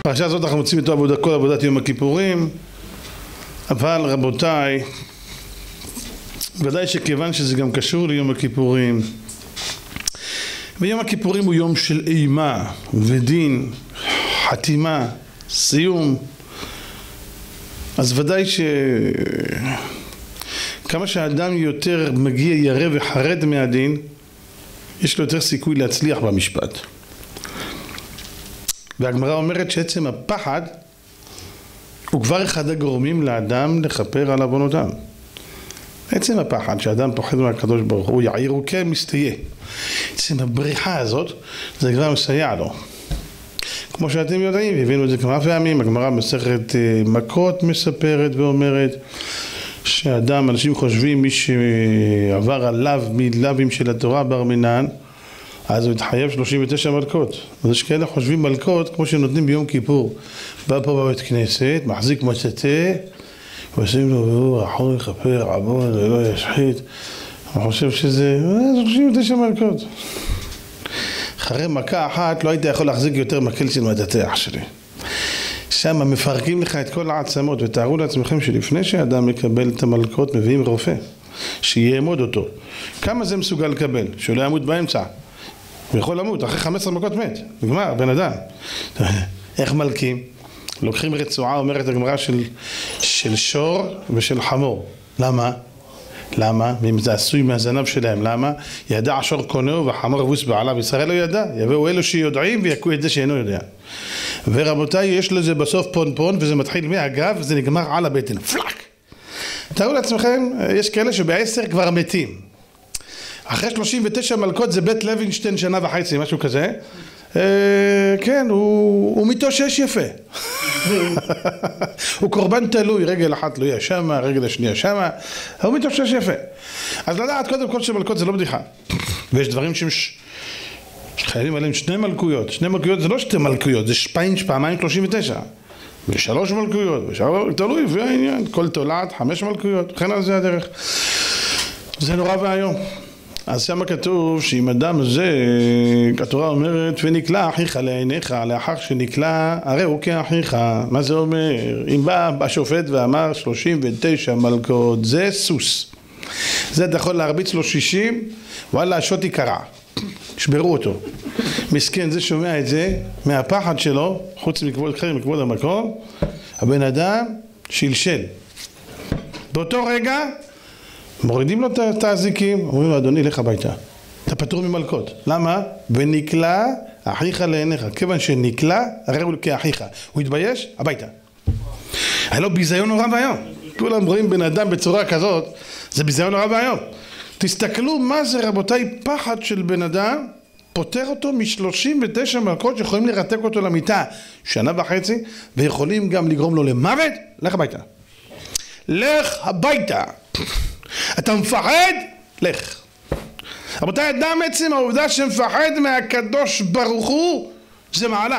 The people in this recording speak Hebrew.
פרשה הזאת אנחנו מוצאים איתו כל עבודת יום הכיפורים, אבל רבותיי, ודאי שכיוון שזה גם קשור ליום הכיפורים, ויום הכיפורים הוא יום של אימה ודין, חתימה, סיום, אז ודאי שכמה שהאדם יותר מגיע ירא וחרד מהדין, יש לו יותר סיכוי להצליח במשפט. והגמרא אומרת שעצם הפחד הוא כבר אחד הגורמים לאדם לכפר על עוונותיו. עצם הפחד שאדם פוחד מהקדוש ברוך הוא יעיר הוא כן מסתייע. עצם הבריחה הזאת זה כבר מסייע לו. כמו שאתם יודעים, הבינו את זה כמה פעמים, הגמרא מסכת מכות מספרת ואומרת שאדם, אנשים חושבים מי שעבר עליו מלאווים של התורה בר מינן, אז הוא התחייב 39 מלכות. אז יש כאלה חושבים מלכות כמו שנותנים ביום כיפור. בא פה בבית כנסת, מחזיק מצתה, ועושים לו, והוא יכול לכפר, עבוד, ולא ישחית. אני חושב שזה 39 מלכות. אחרי מכה אחת לא היית יכול להחזיק יותר מקל של מטאטא שלי. שם מפרקים לך את כל העצמות, ותארו לעצמכם שלפני שאדם מקבל את המלכות מביאים רופא, שיעמוד אותו. כמה זה מסוגל לקבל? שהוא לא ימות באמצע. הוא יכול למות, אחרי 15 מכות מת. נגמר, בן אדם. איך מלכים? לוקחים רצועה, אומרת הגמרא, של שור ושל חמור. למה? למה? זה עשוי מהזנב שלהם. למה? ידע השור קונהו והחמור אבוס בעליו. ישראל לא ידע. יבואו אלו שיודעים ויקו את זה שאינו יודע. ורבותיי, יש לזה בסוף פון וזה מתחיל מהגב וזה נגמר על הבטן. פלאק! תראו לעצמכם, יש כאלה שבעשר כבר מתים. אחרי 39 מלכות זה בית לוינשטיין שנה וחצי, משהו כזה. כן, הוא מתאושש יפה. הוא קורבן תלוי, רגל אחת תלויה שמה, רגל השנייה שמה, הוא מתאושש יפה. אז לדעת קודם כל שמלכות זה לא בדיחה. ויש דברים שחייבים עליהם שני מלכויות. שני מלכויות זה לא שתי מלכויות, זה פעמיים 39. ושלוש מלכויות, תלוי, והעניין, כל תולעת, 5 מלכויות, וכן על זה הדרך. זה נורא והיום. אז שם כתוב שאם אדם הזה, התורה אומרת, ונקלע אחיך לעיניך, לאחר שנקלע, הרי הוא כאחיך. מה זה אומר? אם בא השופט ואמר 39 מלכות, זה סוס. זה אתה יכול להרביץ לו 60, וואלה, השוטי קרע. שברו אותו. מסכן, זה שומע את זה, מהפחד שלו, חוץ מכבוד המקום, הבן אדם שלשל. באותו רגע, מורידים לו את האזיקים, אומרים לו, אדוני, לך הביתה. אתה פטור ממלכות. למה? ונקלע אחיך לעיניך. כיוון שנקלע, הרי הוא כאחיך. הוא התבייש? הביתה. היה לו ביזיון נורא והיום. כולם רואים בן אדם בצורה כזאת, זה ביזיון נורא והיום. תסתכלו מה זה, רבותיי, פחד של בן אדם, פותר אותו מ39 מלכות שיכולים לרתק אותו למיטה שנה וחצי, ויכולים גם לגרום לו למוות. לך הביתה. לך הביתה. אתה מפחד? לך. רבותיי, אדם עצם העובדה שמפחד מהקדוש ברוך הוא, זה מעלה.